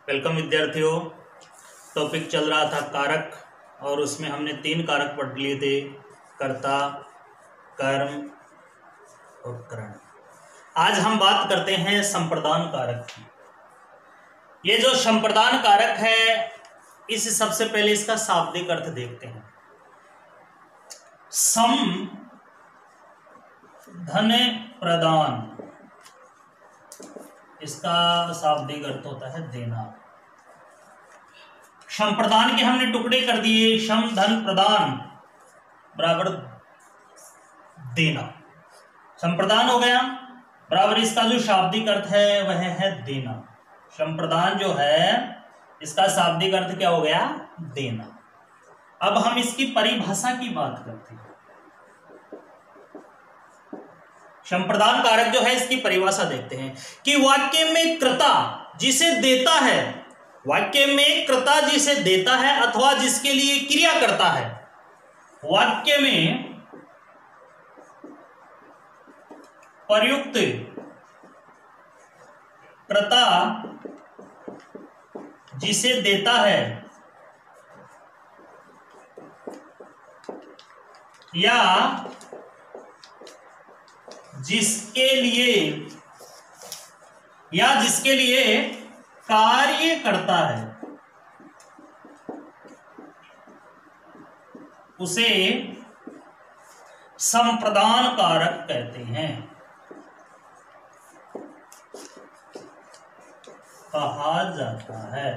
Welcome विद्यार्थियों। Topic चल रहा था कारक और उसमें हमने 3 कारक पढ़ लिए थे, कर्ता, कर्म और करण। आज हम बात करते हैं संप्रदान कारक की। ये जो संप्रदान कारक है, इस सबसे पहले इसका शाब्दिक अर्थ देखते हैं। सम धन प्रदान, इसका शाब्दिक अर्थ होता है देना। संप्रदान के हमने टुकड़े कर दिए, सम धन प्रदान बराबर देना। संप्रदान हो गया बराबर इसका जो शाब्दिक अर्थ है वह है देना। संप्रदान जो है इसका शाब्दिक अर्थ क्या हो गया? देना। अब हम इसकी परिभाषा की बात करते हैं। संप्रदान कारक जो है इसकी परिभाषा देखते हैं कि वाक्य में कर्ता जिसे देता है, वाक्य में कर्ता जिसे देता है अथवा जिसके लिए क्रिया करता है, वाक्य में प्रयुक्त कर्ता जिसे देता है या जिसके लिए कार्य करता है, उसे संप्रदान कारक कहते हैं, कहा जाता है।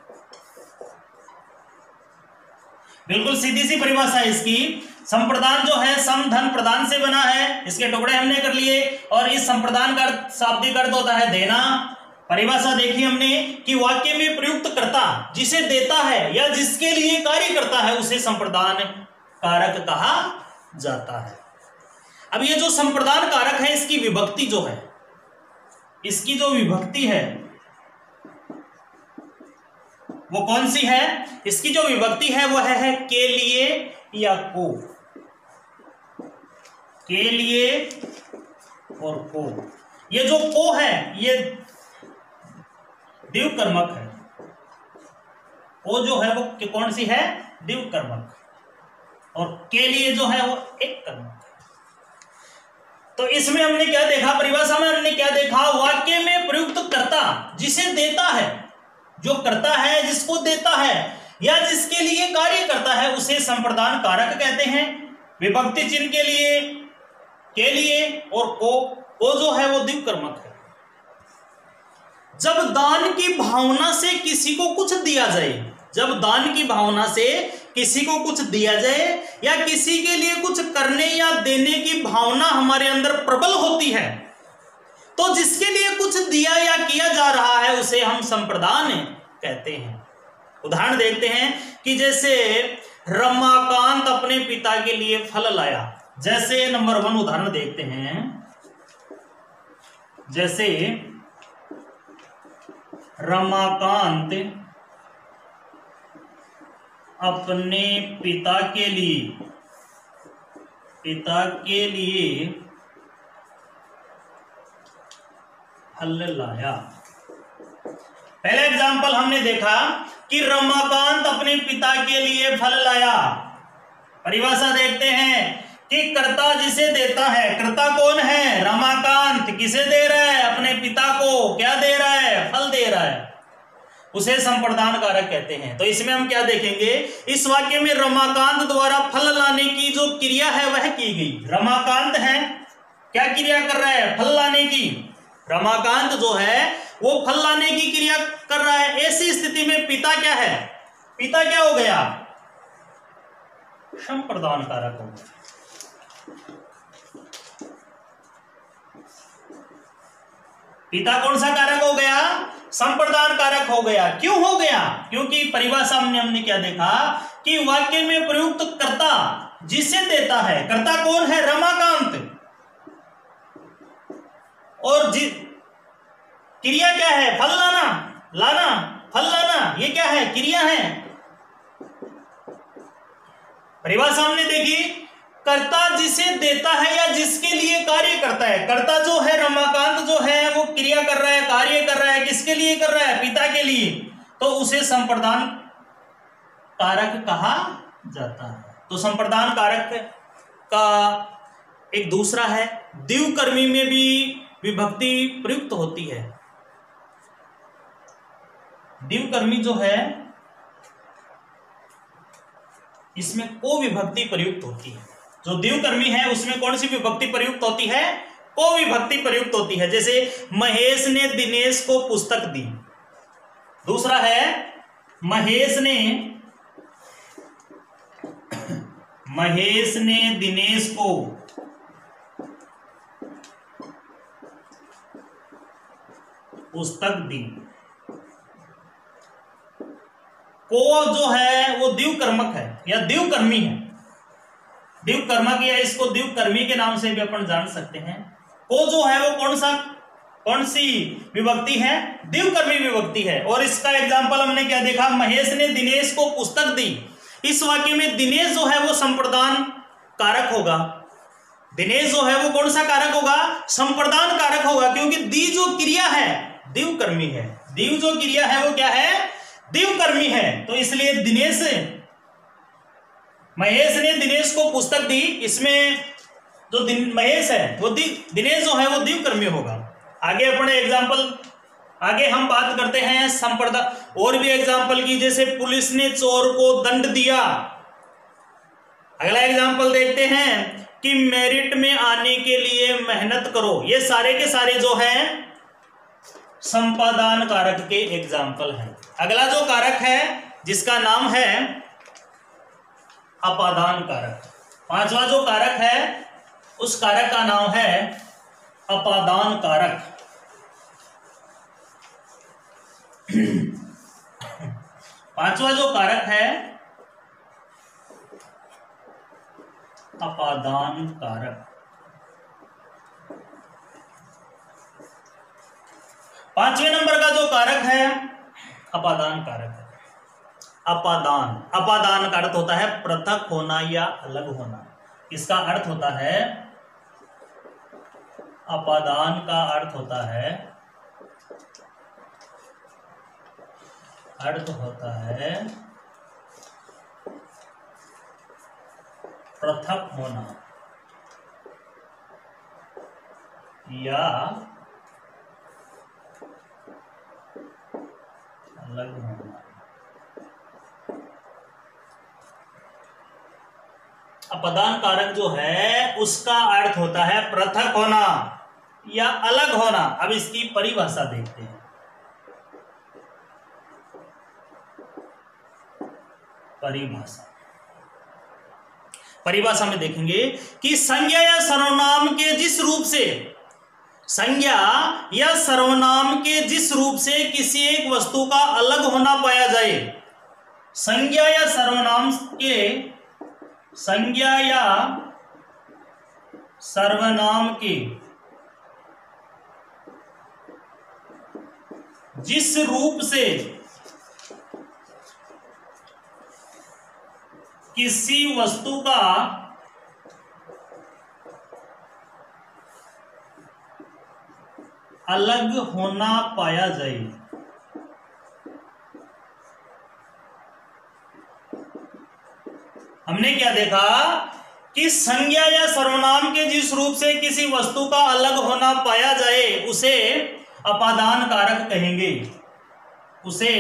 बिल्कुल सीधी सी परिभाषा है इसकी। संप्रदान जो है सम धन प्रदान से बना है, इसके टुकड़े हमने कर लिए और इस संप्रदान का शाब्दिक अर्थ होता है देना। परिभाषा देखी हमने कि वाक्य में प्रयुक्त कर्ता जिसे देता है या जिसके लिए कार्य करता है उसे संप्रदान कारक कहा जाता है। अब ये जो संप्रदान कारक है इसकी विभक्ति जो है, इसकी जो विभक्ति है वो कौन सी है? इसकी जो विभक्ति है वह है के लिए या को। के लिए और को। ये जो को है ये द्विकर्मक है। को जो है वो कौन सी है? द्विकर्मक। और के लिए जो है वो एक कर्मक है। तो इसमें हमने क्या देखा? परिभाषा में हमने क्या देखा? वाक्य में प्रयुक्त कर्ता जिसे देता है, जो करता है जिसको देता है या जिसके लिए कार्य करता है उसे संप्रदान कारक कहते हैं। विभक्ति चिन्ह के लिए और को जो है वो द्विकर्मक है। जब दान की भावना से किसी को कुछ दिया जाए, जब दान की भावना से किसी को कुछ दिया जाए या किसी के लिए कुछ करने या देने की भावना हमारे अंदर प्रबल होती है, तो जिसके लिए कुछ दिया या किया जा रहा है उसे हम संप्रदान कहते हैं। उदाहरण देखते हैं कि जैसे रमाकांत अपने पिता के लिए फल लाया। जैसे नंबर 1 उदाहरण देखते हैं। जैसे रमाकांत अपने पिता के लिए फल लाया। पहला एग्जाम्पल हमने देखा कि रमाकांत अपने पिता के लिए फल लाया। परिभाषा देखते हैं कि कर्ता जिसे देता है, कर्ता कौन है? रमाकांत। किसे दे रहा है? अपने पिता को। क्या दे रहा है? फल दे रहा है। उसे संप्रदान कारक कहते हैं। तो इसमें हम क्या देखेंगे? इस वाक्य में रमाकांत द्वारा फल लाने की जो क्रिया है वह की गई। रमाकांत है, क्या क्रिया कर रहा है? फल लाने की। रमाकांत जो है वो फल लाने की क्रिया कर रहा है। ऐसी स्थिति में पिता क्या है? पिता क्या हो गया? संप्रदान कारक हो गया। पिता कौन सा कारक हो गया? संप्रदान कारक हो गया। क्यों हो गया? क्योंकि परिभाषा में हमने क्या देखा कि वाक्य में प्रयुक्त कर्ता जिसे देता है, कर्ता कौन है? रमाकांत। और क्रिया क्या है? फल लाना, फल लाना। ये क्या है? क्रिया है। परिभाषा हमने देखी, कर्ता जिसे देता है या जिसके लिए कार्य करता है। कर्ता जो है रमाकांत जो है वो क्रिया कर रहा है, कार्य कर रहा है। किसके लिए कर रहा है? पिता के लिए। तो उसे संप्रदान कारक कहा जाता है। तो संप्रदान कारक का एक दूसरा है, द्विकर्मी में भी विभक्ति प्रयुक्त होती है। द्विकर्मी जो है इसमें को विभक्ति प्रयुक्त होती है। जो द्विकर्मी है उसमें कौन सी विभक्ति प्रयुक्त होती है? को विभक्ति प्रयुक्त होती है। जैसे महेश ने दिनेश को पुस्तक दी। दूसरा है महेश ने दिनेश को पुस्तक दी। को जो है वो द्विकर्मक है या द्विकर्मी है। द्विकर्मक या इसको द्विकर्मी के नाम से भी अपन जान सकते हैं। को जो है वो कौन सी विभक्ति है? द्विकर्मी विभक्ति है। और इसका एग्जाम्पल हमने क्या देखा? महेश ने दिनेश को पुस्तक दी। इस वाक्य में दिनेश जो है वो संप्रदान कारक होगा। दिनेश जो है वो कौन सा कारक होगा? संप्रदान कारक होगा, क्योंकि दी जो क्रिया है द्विकर्मी है। दीव जो क्रिया है वो क्या है? द्विकर्मी है। तो इसलिए महेश ने दिनेश को पुस्तक दी। इसमें जो महेश है वो दिनेश जो है वो द्विकर्मी होगा। आगे अपने एग्जाम्पल आगे हम बात करते हैं संप्रदान और भी एग्जाम्पल की। जैसे पुलिस ने चोर को दंड दिया। अगला एग्जाम्पल देखते हैं कि मेरिट में आने के लिए मेहनत करो। ये सारे के सारे जो हैं संपादान कारक के एग्जाम्पल हैं। अगला जो कारक है जिसका नाम है अपादान कारक। पांचवा जो कारक है उस कारक का नाम है अपादान कारक। पांचवा जो कारक है अपादान कारक। पांचवें नंबर का जो कारक है अपादान कारक है। अपादान का अर्थ होता है पृथक होना या अलग होना। इसका अर्थ होता है अपादान का अर्थ होता है पृथक होना या अलग होना। अपादान कारक जो है उसका अर्थ होता है पृथक होना या अलग होना। अब इसकी परिभाषा देखते हैं। परिभाषा में देखेंगे कि संज्ञा या सर्वनाम के जिस रूप से किसी एक वस्तु का अलग होना पाया जाए। संज्ञा या सर्वनाम के जिस रूप से किसी वस्तु का अलग होना पाया जाए। हमने क्या देखा कि संज्ञा या सर्वनाम के जिस रूप से किसी वस्तु का अलग होना पाया जाए उसे अपादान कारक कहेंगे। उसे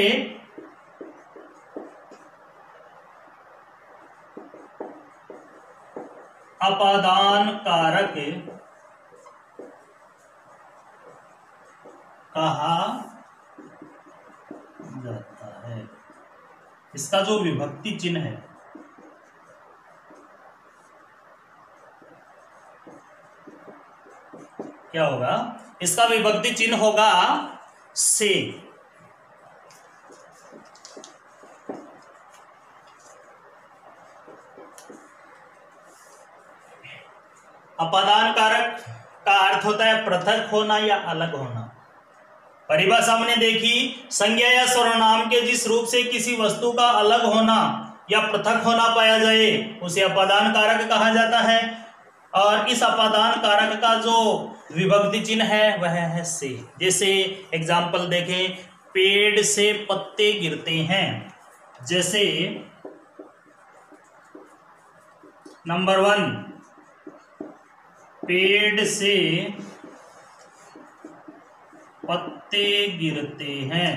अपादान कारक कहा जाता है। इसका जो विभक्ति चिन्ह है क्या होगा? इसका विभक्ति चिन्ह होगा से। अपादान कारक का अर्थ होता है पृथक होना या अलग होना। परिभाषा हमने देखी, संज्ञा या सर्वनाम के जिस रूप से किसी वस्तु का अलग होना या पृथक होना पाया जाए उसे अपादान कारक कहा जाता है। और इस अपादान कारक का जो विभक्ति चिन्ह है वह है से। जैसे एग्जाम्पल देखें, पेड़ से पत्ते गिरते हैं। जैसे नंबर 1, पेड़ से पत्ते गिरते हैं,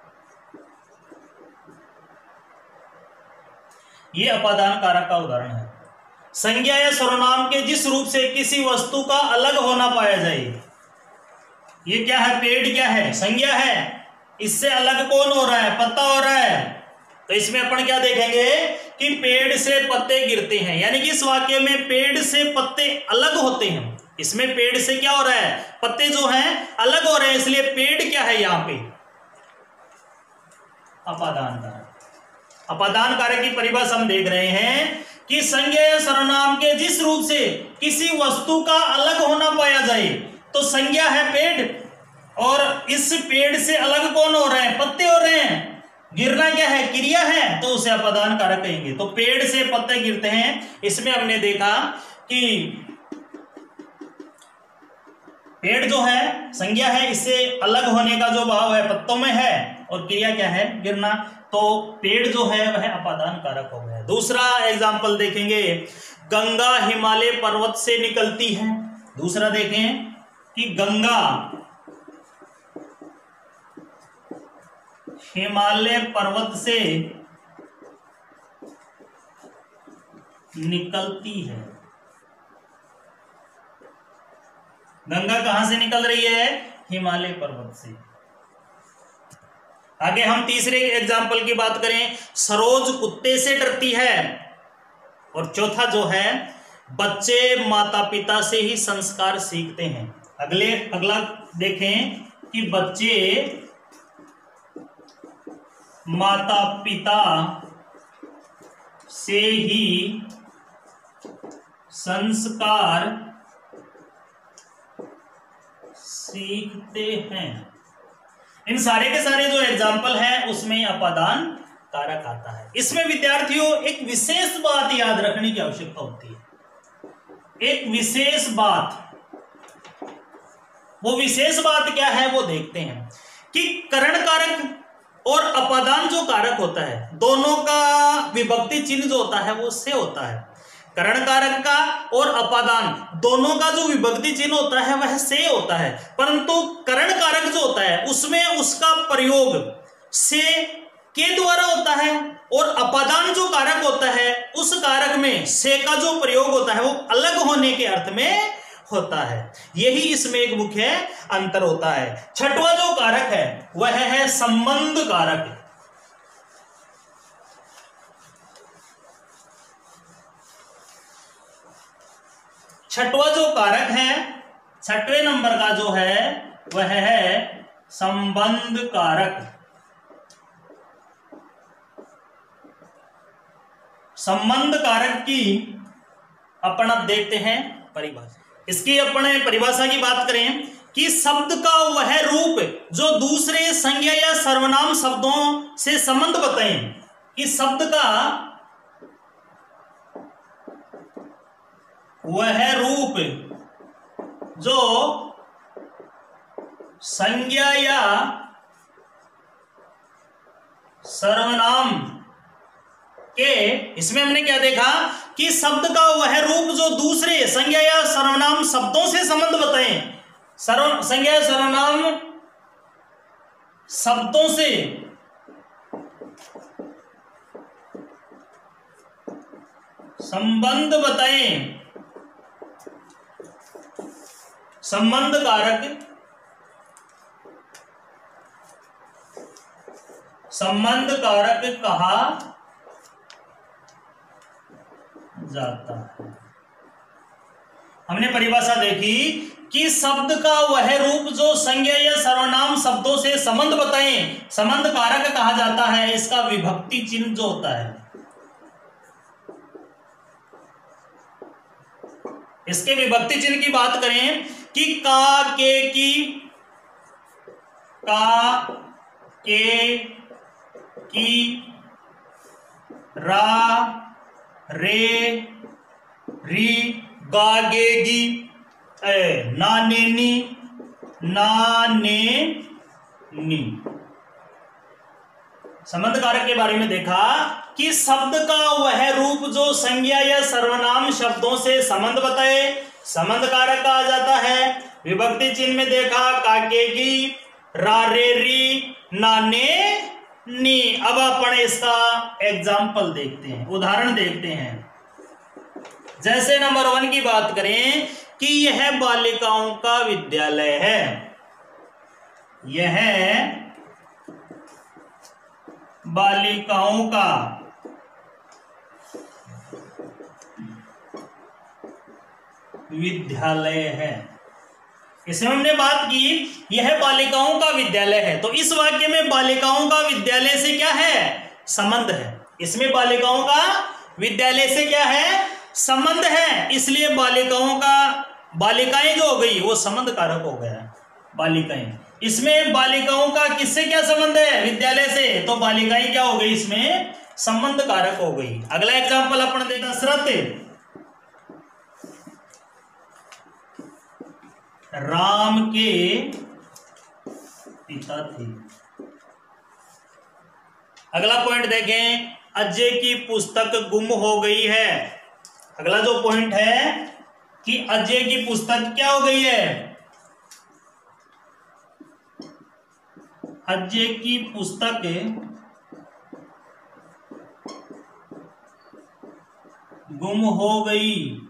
ये अपादान कारक का उदाहरण है। संज्ञा या सर्वनाम के जिस रूप से किसी वस्तु का अलग होना पाया जाए, ये क्या है, पेड़ क्या है, संज्ञा है, इससे अलग कौन हो रहा है, पत्ता हो रहा है। तो इसमें अपन क्या देखेंगे कि पेड़ से पत्ते गिरते हैं, यानी कि इस वाक्य में पेड़ से पत्ते अलग होते हैं। इसमें पेड़ से क्या हो रहा है, पत्ते जो हैं अलग हो रहे हैं, इसलिए पेड़ क्या है यहां पे, अपादान कारक। अपादान कारक की परिभाषा हम देख रहे हैं कि संज्ञा या सर्वनाम के जिस रूप से किसी वस्तु का अलग होना पाया जाए, तो संज्ञा है पेड़, और इस पेड़ से अलग कौन हो रहे हैं, पत्ते हो रहे हैं, गिरना क्या है, क्रिया है, तो उसे अपादान कारक कहेंगे। तो पेड़ से पत्ते गिरते हैं, इसमें हमने देखा कि पेड़ जो है संज्ञा है, इससे अलग होने का जो भाव है पत्तों में है, और क्रिया क्या है, गिरना, तो पेड़ जो है वह अपादान कारक हो गया। दूसरा एग्जाम्पल देखेंगे, गंगा हिमालय पर्वत से निकलती है। दूसरा देखें कि गंगा हिमालय पर्वत से निकलती है। गंगा कहां से निकल रही है, हिमालय पर्वत से। आगे हम तीसरे एग्जाम्पल की बात करें, सरोज कुत्ते से डरती है। और चौथा जो है, बच्चे माता पिता से ही संस्कार सीखते हैं। अगला देखें कि बच्चे माता पिता से ही संस्कार सीखते हैं। इन सारे के सारे जो एग्जाम्पल है उसमें अपादान कारक आता है। इसमें विद्यार्थियों एक विशेष बात याद रखने की आवश्यकता होती है, एक विशेष बात। वो विशेष बात क्या है वो देखते हैं कि करण कारक और अपादान जो कारक होता है, दोनों का विभक्ति चिन्ह जो होता है वो से होता है। करण कारक का और अपादान दोनों का जो विभक्ति चिन्ह होता है वह से होता है, परंतु करण कारक जो होता है उसमें उसका प्रयोग से के द्वारा होता है, और अपादान जो कारक होता है उस कारक में से का जो प्रयोग होता है वो अलग होने के अर्थ में होता है। यही इसमें एक मुख्य अंतर होता है। छठवां जो कारक है वह है संबंध कारक। छठवां जो कारक है, छठवें नंबर का जो है वह है संबंध कारक। संबंध कारक की अपन अब देखते हैं परिभाषा। इसकी अपने परिभाषा की बात करें कि शब्द का वह रूप जो दूसरे संज्ञा या सर्वनाम शब्दों से संबंध बताएं, कि शब्द का वह रूप जो संज्ञा या सर्वनाम के, इसमें हमने क्या देखा कि शब्द का वह रूप जो दूसरे संज्ञा या सर्वनाम शब्दों से संबंध बताएं, संज्ञा या सर्वनाम शब्दों से संबंध बताएं, संबंध कारक, संबंध कारक कहा जाता है। हमने परिभाषा देखी कि शब्द का वह रूप जो संज्ञा या सर्वनाम शब्दों से संबंध बताएं, संबंध कारक कहा जाता है। इसका विभक्ति चिन्ह जो होता है, इसके विभक्ति चिन्ह की बात करें कि का, के, की, का, के, की, रा, रे, री, गा, गे, गी, ना, ने, नी, ना, ने, नी। संबंध कारक के बारे में देखा कि शब्द का वह रूप जो संज्ञा या सर्वनाम शब्दों से संबंध बताए, संबंध कारक कहा जाता है। विभक्ति चिन्ह में देखा काके की, रारेरी, नाने, नी। अब अपन इसका एग्जाम्पल देखते हैं, उदाहरण देखते हैं। जैसे नंबर 1 की बात करें कि यह बालिकाओं का विद्यालय है, यह बालिकाओं का विद्यालय है। इसमें हमने बात की यह बालिकाओं का विद्यालय है, तो इस वाक्य में बालिकाओं का विद्यालय से क्या है, संबंध है। इसमें बालिकाओं का विद्यालय से क्या है, संबंध है। इसलिए बालिकाओं का, बालिकाएं जो हो गई वो संबंध कारक हो गया, बालिकाएं। इसमें बालिकाओं का किससे क्या संबंध है, विद्यालय से, तो बालिकाएं क्या हो गई, इसमें संबंध कारक हो गई। अगला एग्जांपल अपन देखा, दशरथ राम के पिता थे। अगला पॉइंट देखें, अजय की पुस्तक गुम हो गई है। अगला जो पॉइंट है कि अजय की पुस्तक क्या हो गई है, अजय की पुस्तक गुम हो गई,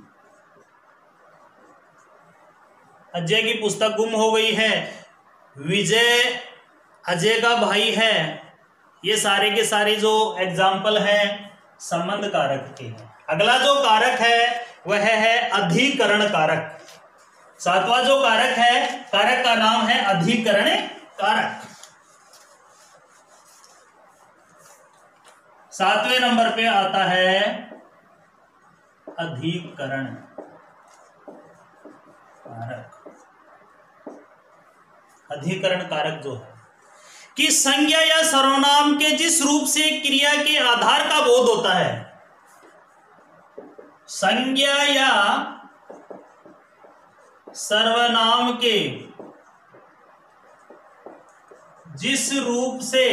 अजय की पुस्तक गुम हो गई है। विजय अजय का भाई है। ये सारे के सारे जो एग्जाम्पल है संबंध कारक के हैं। अगला जो कारक है वह है अधिकरण कारक। सातवां जो कारक है, कारक का नाम है अधिकरण कारक। 7वें नंबर पे आता है अधिकरण कारक। अधिकरण कारक जो है कि संज्ञा या सर्वनाम के जिस रूप से क्रिया के आधार का बोध होता है, संज्ञा या सर्वनाम के जिस रूप से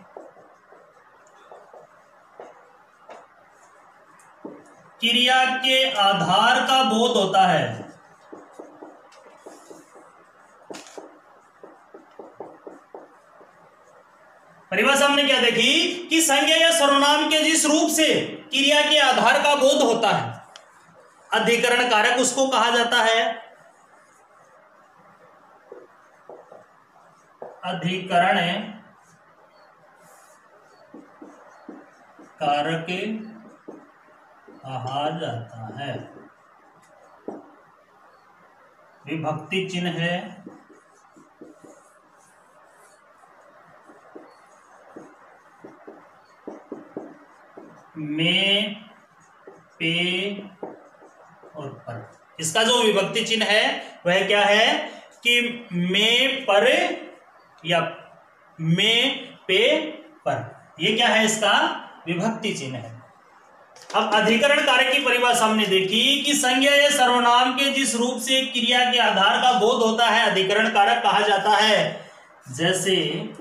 क्रिया के आधार का बोध होता है, परिभाषा हमने क्या देखी कि संज्ञा या सर्वनाम के जिस रूप से क्रिया के आधार का बोध होता है, अधिकरण कारक उसको कहा जाता है। अधिकरण कारक कहा जाता है। विभक्ति चिन्ह है, में, पे और पर। इसका जो विभक्ति चिन्ह है वह क्या है कि में, पर या में, पे, पर। ये क्या है, इसका विभक्ति चिन्ह है। अब अधिकरण कारक की परिभाषा हमने देखी कि संज्ञा या सर्वनाम के जिस रूप से क्रिया के आधार का बोध होता है अधिकरण कारक कहा जाता है। जैसे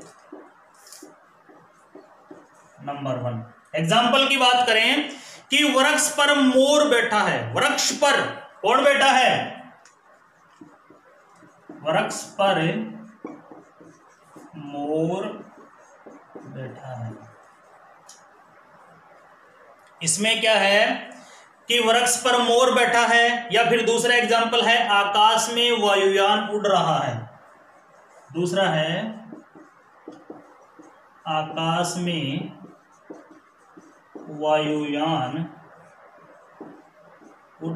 नंबर 1 एग्जाम्पल की बात करें कि वृक्ष पर मोर बैठा है। वृक्ष पर कौन बैठा है, वृक्ष पर मोर बैठा है। इसमें क्या है कि वृक्ष पर मोर बैठा है, या फिर दूसरा एग्जाम्पल है आकाश में वायुयान उड़ रहा है। दूसरा है आकाश में वायुयान उड़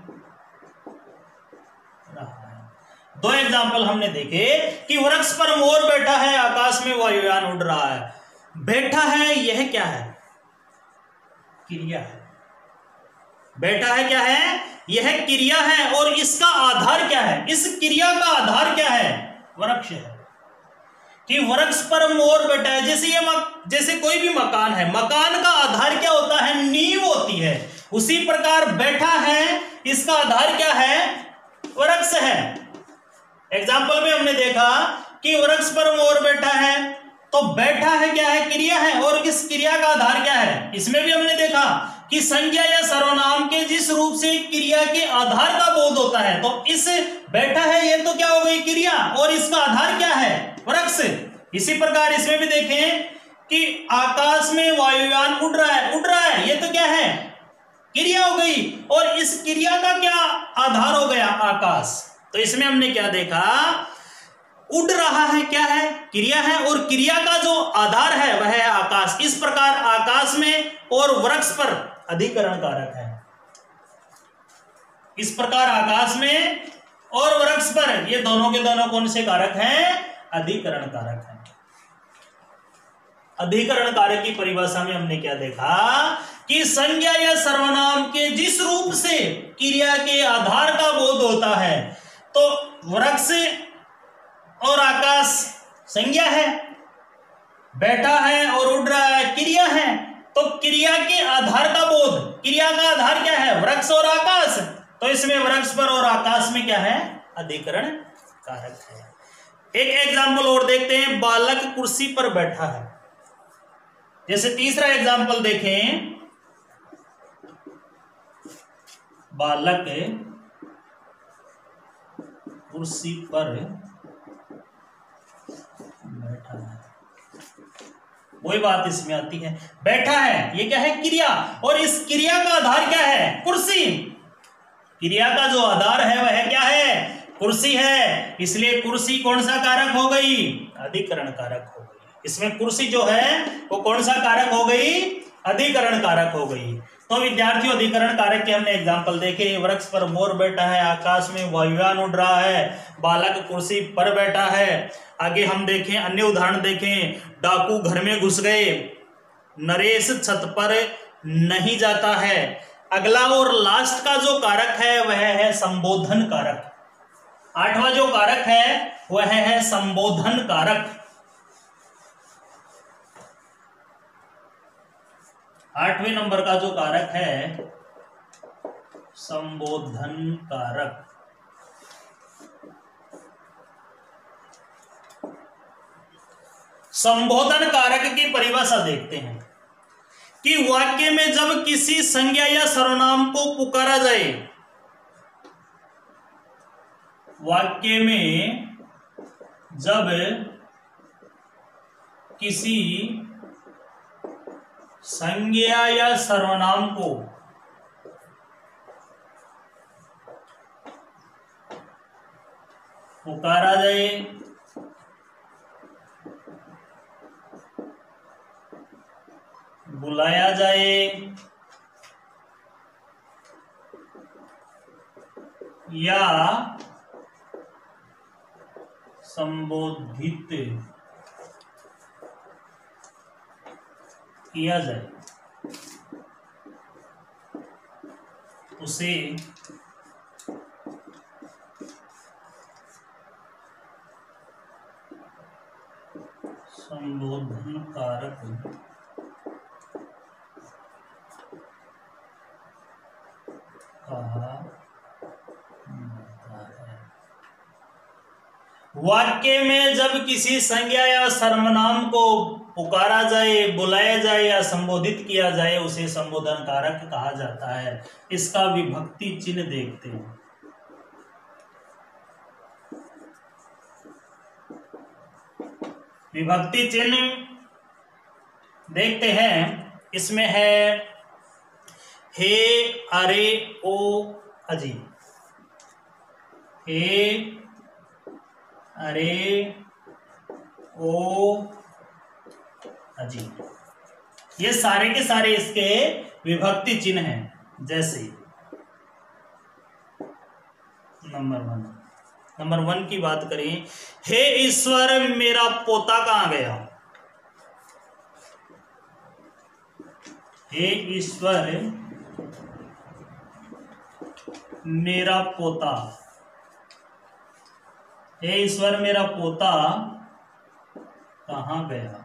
रहा है। दो एग्जाम्पल हमने देखे कि वृक्ष पर मोर बैठा है, आकाश में वायुयान उड़ रहा है। बैठा है यह क्या है, क्रिया है। बैठा है क्या है, यह क्रिया है। और इसका आधार क्या है, इस क्रिया का आधार क्या है, वृक्ष है। कि वृक्ष पर मोर बैठा है, जैसे जैसे कोई भी मकान है, मकान का आधार क्या होता है, नींव होती है। उसी प्रकार बैठा है, इसका आधार क्या है, वृक्ष है। एग्जाम्पल में हमने देखा कि वृक्ष पर मोर बैठा है, तो बैठा है क्या है, क्रिया है, और इस क्रिया का आधार क्या है। इसमें भी हमने देखा कि संज्ञा या सर्वनाम के जिस रूप से क्रिया के आधार का बोध होता है, तो इस बैठा है ये तो क्या हो गई क्रिया, और इसका आधार क्या है, वृक्ष। इसी प्रकार इसमें भी देखें कि आकाश में वायुयान उड़ रहा है, ये तो क्या है, क्रिया हो गई, और इस क्रिया का क्या आधार हो गया, आकाश। तो इसमें हमने क्या देखा, उड़ रहा है क्या है, क्रिया है, और क्रिया का जो आधार है वह है आकाश। इस प्रकार आकाश में और वृक्ष पर अधिकरण कारक है। इस प्रकार आकाश में और वृक्ष पर ये दोनों के दोनों कौन से कारक हैं, अधिकरण कारक हैं। अधिकरण कारक की परिभाषा में हमने क्या देखा कि संज्ञा या सर्वनाम के जिस रूप से क्रिया के आधार का बोध होता है, तो वृक्ष और आकाश संज्ञा है, बैठा है और उड़ रहा है क्रिया है, तो क्रिया के आधार का बोध, क्रिया का आधार क्या है, वृक्ष और आकाश। तो इसमें वृक्ष पर और आकाश में क्या है, अधिकरण कारक है। एक एग्जाम्पल और देखते हैं, बालक कुर्सी पर बैठा है। जैसे तीसरा एग्जाम्पल देखें, बालक कुर्सी पर बैठा है, वही बात इसमें आती है, बैठा है ये क्या है, क्रिया, और इस क्रिया का आधार क्या है, कुर्सी। क्रिया का जो आधार है वह क्या है, कुर्सी है, इसलिए कुर्सी कौन सा कारक हो गई, अधिकरण कारक हो गई। इसमें कुर्सी जो है वो कौन सा कारक हो गई, अधिकरण कारक हो गई। तो विद्यार्थियों अधिकरण कारक के हमने एग्जाम्पल देखे, वृक्ष पर मोर बैठा है, आकाश में वायुयान उड़ रहा है, बालक कुर्सी पर बैठा है। आगे हम देखें, अन्य उदाहरण देखें, डाकू घर में घुस गए, नरेश छत पर नहीं जाता है। अगला और लास्ट का जो कारक है वह है संबोधन कारक। आठवां जो कारक है वह है संबोधन कारक। आठवें नंबर का जो कारक है संबोधन कारक। संबोधन कारक की परिभाषा देखते हैं कि वाक्य में जब किसी संज्ञा या सर्वनाम को पुकारा जाए, वाक्य में जब किसी संज्ञा या सर्वनाम को पुकारा जाए, बुलाया जाए या संबोधित किया जाए, उसे संबोधन कारक कहा जाता है। वाक्य में जब किसी संज्ञा या सर्वनाम को पुकारा जाए, बुलाया जाए या संबोधित किया जाए, उसे संबोधन कारक कहा जाता है। इसका विभक्ति चिन्ह देखते हैं। विभक्ति चिन्ह देखते हैं, इसमें है हे, अरे, ओ, अजी। हे, अरे, ओ, अजी, ये सारे के सारे इसके विभक्ति चिन्ह हैं। जैसे नंबर वन की बात करें, हे ईश्वर मेरा पोता कहाँ गया। हे ईश्वर मेरा पोता, हे ईश्वर मेरा पोता कहाँ गया।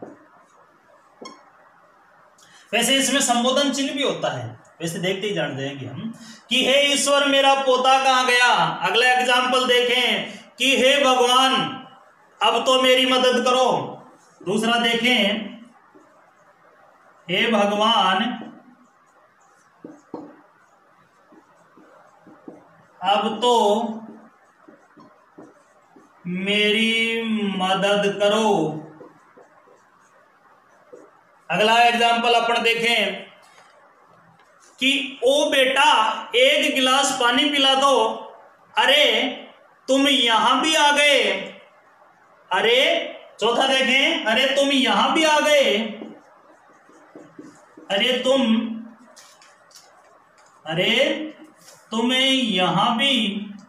वैसे इसमें संबोधन चिन्ह भी होता है, वैसे देखते ही जान जाएंगे हम कि हे ईश्वर मेरा पोता कहाँ गया। अगला एग्जाम्पल देखें कि हे भगवान अब तो मेरी मदद करो। दूसरा देखें, हे भगवान अब तो मेरी मदद करो। अगला एग्जाम्पल अपन देखें कि ओ बेटा एक गिलास पानी पिला दो। अरे तुम यहां भी आ गए। अरे चौथा देखें, अरे तुम यहां भी आ गए। अरे तुम्हें यहां भी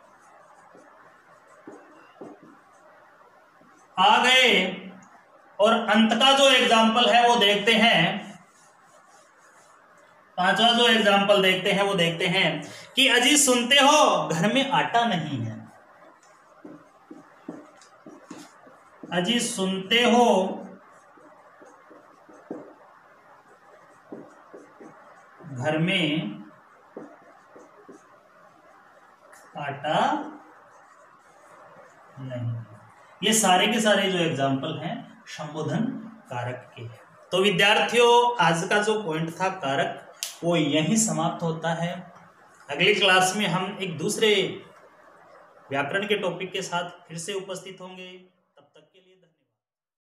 आ गए। और अंत का जो एग्जाम्पल है वो देखते हैं, पांचवा जो एग्जाम्पल देखते हैं वो देखते हैं कि अजी सुनते हो घर में आटा नहीं है। अजी सुनते हो घर में आटा नहीं। ये सारे के सारे जो एग्जाम्पल हैं संबोधन कारक के हैं। तो विद्यार्थियों आज का जो पॉइंट था कारक वो यहीं समाप्त होता है। अगली क्लास में हम एक दूसरे व्याकरण के टॉपिक के साथ फिर से उपस्थित होंगे।